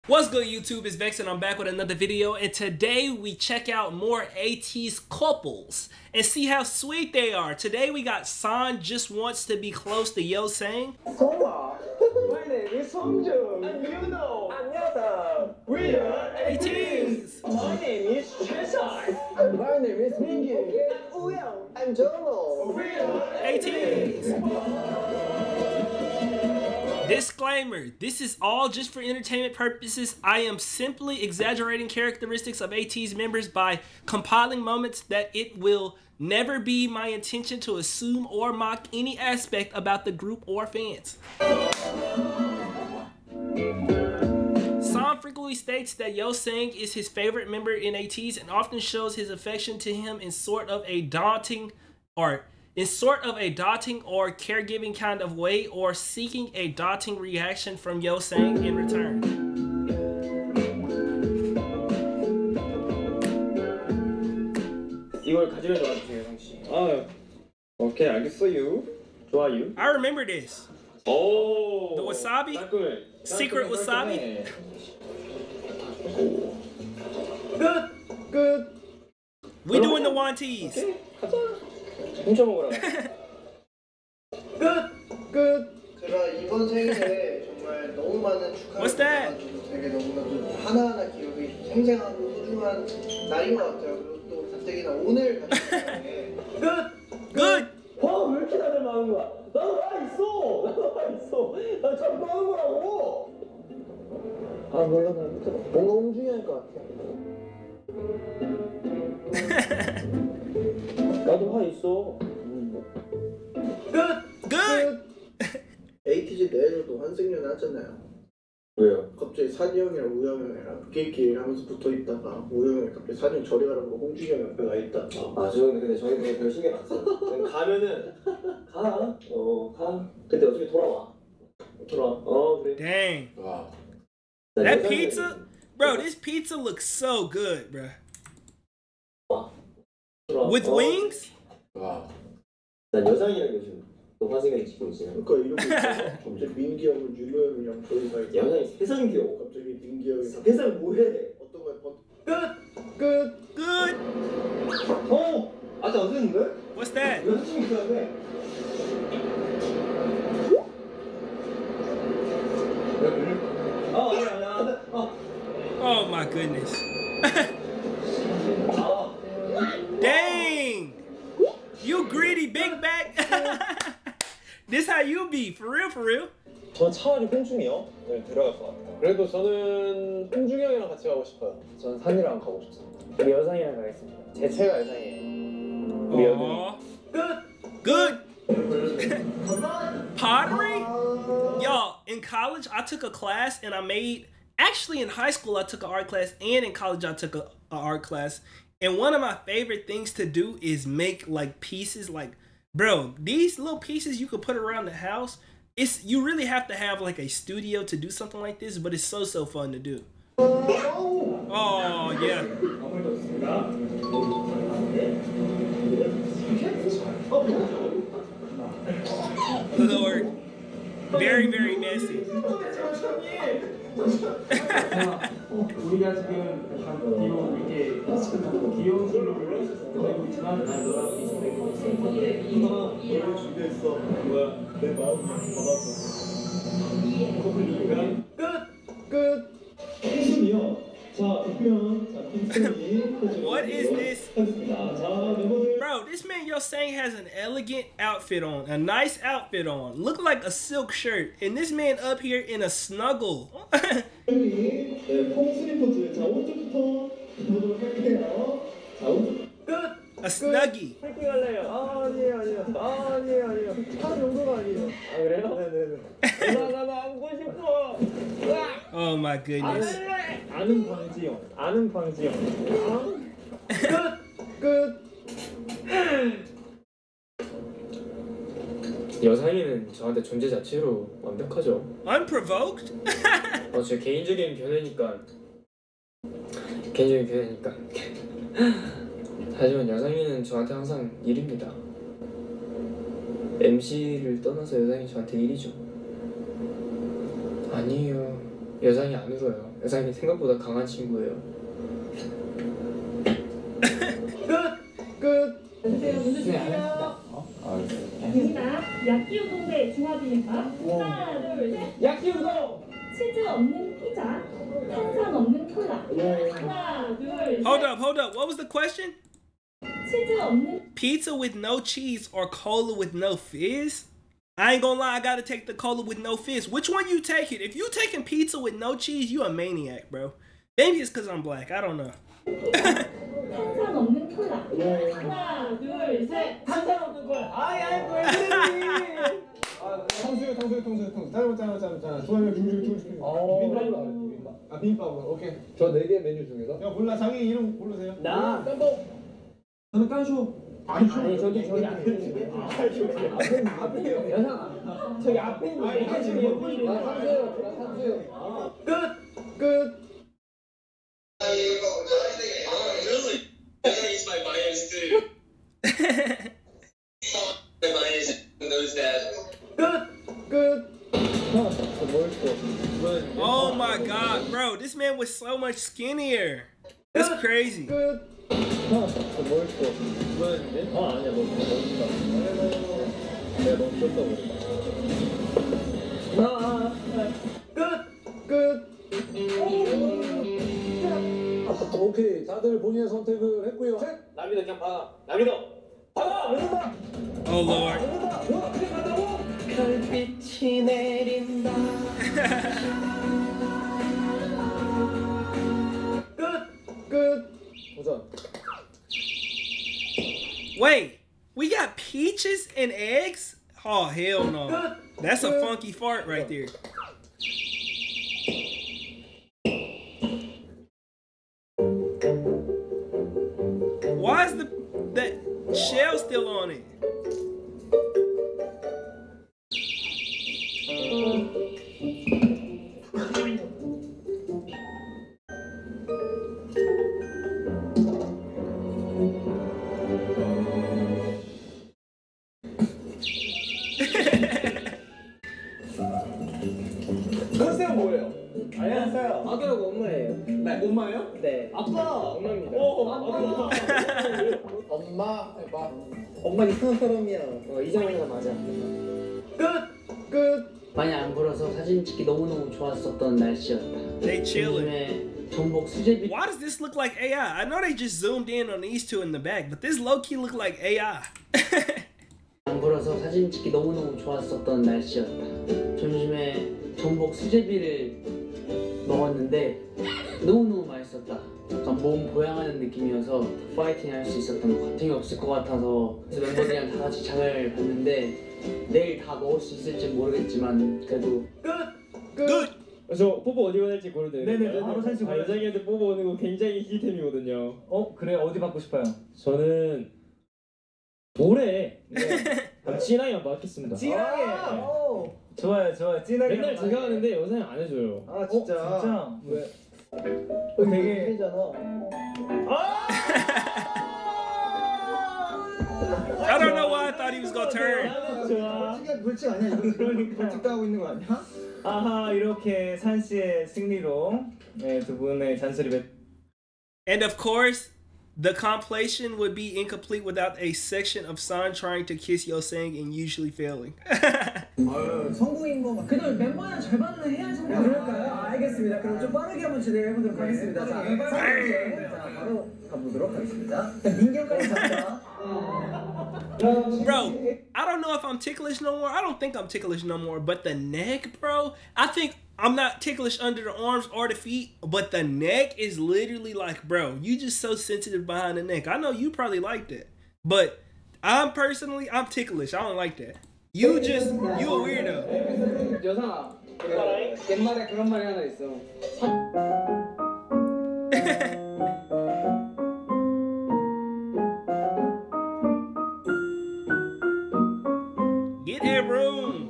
What's good, YouTube? It's Vex and I'm back with another video, and today we check out more ATEEZ couples and see how sweet they are. Today we got San just wants to be close to Yeosang. Soma, my name is Songjung. And you know, 안녕하세요. We are ATEEZ. My name is Chesai. And my name is Mingyu. And Uyang. And Jono. We are ATEEZ. Disclaimer, this is all just for entertainment purposes. I am simply exaggerating characteristics of ATEEZ members by compiling moments that it will never be my intention to assume or mock any aspect about the group or fans. San frequently states that Yeosang is his favorite member in ATEEZ and often shows his affection to him in sort of a daunting or caregiving kind of way, or seeking a daunting reaction from Yeosang in return. 이걸 가지러 와주세요, 형씨. 아, 오케이, 알겠어요. 좋아요. I remember this. 오. The wasabi? Secret wasabi? 끝. We doing the wanties. 오케이, 가자. 훔쳐 먹으라. 끝. 제가 이번 생일에 정말 너무 많은 축하를 What's that? 받아가지고 되게 너무나도 하나하나 기억이 생생하고 소중한 날인 것 같아요. 그리고 또 가뜩이나 오늘 같은 날에 Good. 와, 왜 이렇게 다들 많은 거야? 나도 와 있어. 나 참 많은 거라고. 아, 몰라. 나 뭔가 홈중요할 것 같아. 나도 화 있어. Good. ATEEZ 내에서도 환승연애 하잖아요. 왜요? 갑자기 산이 형이랑 우영 형이랑 끼리끼리 하면서 붙어있다가 우영 형이 갑자기 산이 형 저리 가라고 홍준이 형 옆에 가 있다가 근데 저희는 그냥 별 신경 안 써요. 그냥 가면은 가. 근데 어차피 돌아와. 그래. Dang. 와. That pizza? Bro, this pizza looks so good, bro. With wings? 와. 난 여상이랑 요즘 또 화생각이 찍고 있어요. 그러니까 이러고 있다가 갑자기 민기 형은 윤호 형이랑 저희 가 있다가 여상이 세상 귀여워. 갑자기 민기 형이 세상 뭐해? 어떤 거에 Good. 아직 안 됐는데? What's that? 여자친구 있어야 돼. 아니야. Oh my goodness. Dang. You greedy big back. This how you be, for real. 저 차라리 홍중이 형을 데려갈 것 같아요. 그래도 저는 홍중이 형이랑 같이 가고 싶어요. 전 산이랑 가고 싶습니다. 우리 여상이랑 가겠습니다. 제 최애 여상이에요. 우리 여둥이. Aw. Good. Pottery? Y'all, in college, I took a class and actually in high school, I took an art class, and in college, I took a art class. And one of my favorite things to do is make like pieces, like, bro, these little pieces you could put around the house. You really have to have like a studio to do something like this, but it's so fun to do. Oh yeah. Lord, very messy. 우리가 지금 이렇게 귀여운 걸로 보내고 있지만 난 너랑 비슷하게 노래 준비했어. 뭐야? 내 마음 받았어. 커플링이가 끝. 혜순이요. 자, 대표형, 빈슨이 What is this? 하겠습니다. 자, 멤버들. Bro, this man Yeosang has an elegant outfit on, a nice outfit on. Look like a silk shirt. And this man up here in a snuggle. 네, 폼스리 포즈. 자, 오른쪽부터 보도록 할게요. 자, 오른쪽. A snuggie. 파이팅 할래요. 아니에요. 하는 정도가 아니에요. 아, 그래요? 네네네. 나 안고 싶어. Oh my goodness. 아는 방지영. 끝. 여상이는 저한테 존재 자체로 완벽하죠. Unprovoked? 제 개인적인 견해니까. 하지만 여상이는 저한테 항상 일입니다. MC를 떠나서 여상이 저한테 일이죠. 아니에요. 여상이 안 울어요. 여상이 생각보다 강한 친구예요. 끝. 주세요. 문제 네, 주세요. 알겠습니다. 갑니다. 야끼우동 대 중화비빔밥. 하나, 둘, 셋. 야끼우동. 치즈 없는 피자. 탄산 없는 콜라. 하나, 둘, 셋. Hold up. What was the question? 치즈 없는 Pizza with no cheese or cola with no fizz? I ain't gonna lie, I gotta take the cola with no fizz. Which one you taking? If you taking pizza with no cheese, you a maniac, bro. Maybe it's because I'm black. I don't know. 탄산 없는 콜라. 하나, 둘, 셋. 탄산 없는 걸. 아이 왜 그러니? 탕수육. 잠깐만. 좋아요. 비빔밥. 아 비빔밥으로. 오케이. 저 4개 메뉴 중에서 야 몰라 자기 이름 고르세요. 나 저는 깐쇼. 아니 저기 앞에 여상아 저기 앞에 있는 이게 지금 예쁜 이름. 탕수육. 끝. Really? He's my bias too. My bias knows that. 끝. Oh my god, bro. This man was so much skinnier. That's crazy. 끝. 아니야 너 멋있다. 내가 너무 쳤다고 끝. 오케이, 다들 본인의 선택을 했고요. 남이도 그냥 받아. Oh lord. 별빛이 내린다. 끝. 도전. Wait, we got peaches and eggs? Oh hell no. That's a funky fart right there. Why is that shell still on it? 컨셉은 뭐예요? 안녕하세요. 아들하고 엄마예요. 네. 엄마예요? 네. 아빠. 엄마입니다. 엄마 해봐. 엄마 이상한 사람이야. 이상한 맞아. 끝. 많이 안 불어서 사진 찍기 너무너무 좋았었던 날씨였다. They chilling. 요즘에 전복 수제비 Why does this look like AI? I know they just zoomed in on these two in the back, but this low-key look like AI. 안 불어서 사진 찍기 너무너무 좋았었던 날씨였다. 점심에 전복 수제비를 먹었는데 너무너무 맛있었다. 약간 몸 보양하는 느낌이어서 파이팅 할 수 있었던 것 같은 게 없을 것 같아서 그래서 멤버들이랑 다 같이 장을 봤는데 내일 다 먹을 수 있을지 모르겠지만 그래도 Good. 저 뽀뽀 어디 보낼지 고르네. 네네, 바로 사진 보내요. 여자애한테 뽀뽀 오는 거 굉장히 힐템이거든요. 그래, 어디 받고 싶어요? 저는 올해 진하게 받겠습니다. 진하게. 좋아요. 진하게. 맨날 제가 하는데 여자애 안 해줘요. 아 진짜. 진짜? 왜? 되게 잖아. I don't know why I thought he was gonna turn. 좋아. 벌칙 아니야? 이거 그러니까. 벌칙 따고 있는 거 아니야? 아하, 이렇게 산 씨의 승리로 두 분의 잔소리 And of course, the compilation would be incomplete without a section of San trying to kiss Yosang and usually failing. 성공인 거 막. 그래도 멤버랑 절반은 해야지. 그럴까요? 알겠습니다. 그럼 좀 빠르게 한번 진행해 보도록 하겠습니다. 자, 바로 가보도록 하겠습니다. 민경까지 잡자. Bro, I don't know if I'm ticklish no more. I don't think I'm ticklish no more. But the neck, bro, I think I'm not ticklish under the arms or the feet. But the neck is literally like, bro, you just so sensitive behind the neck. I know you probably like that. But I'm ticklish. I don't like that. You a weirdo. 여상아 옛말에 그런 말이 하나 있어. Get in room.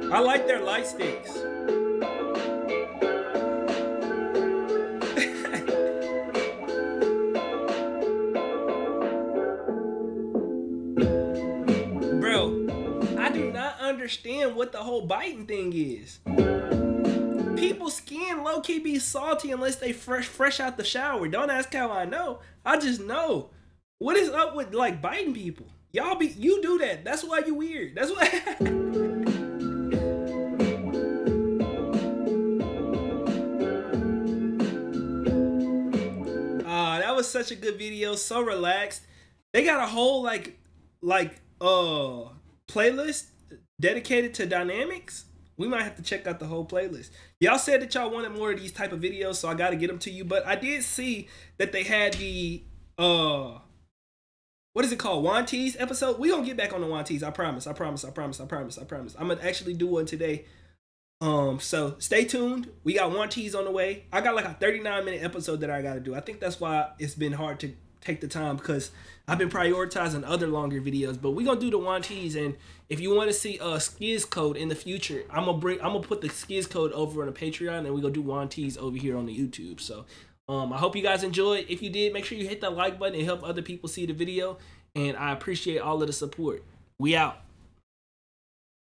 I like their light sticks. Bro, I do not understand what the whole biting thing is. People's skin low-key be salty unless they fresh out the shower. Don't ask how I know. I just know. What is up with like biting people? You do that. That's why you weird. That's why. That was such a good video. So relaxed. They got a whole playlist dedicated to dynamics. We might have to check out the whole playlist. Y'all said that y'all wanted more of these type of videos, so I got to get them to you. But I did see that they had the what is it called? Wanties episode. We gonna get back on the Wanties. I promise. I promise. I promise. I promise. I promise. I'm gonna actually do one today. So stay tuned. We got Wanties on the way. I got like a 39-minute episode that I got to do. I think that's why it's been hard to take the time, because I've been prioritizing other longer videos. But we gonna do the Wanties, and if you want to see Skiz Code in the future, I'm gonna put the Skiz Code over on the Patreon, and we gonna do Wanties over here on the YouTube. So I hope you guys enjoyed. If you did, make sure you hit that like button and help other people see the video. And I appreciate all of the support. We out.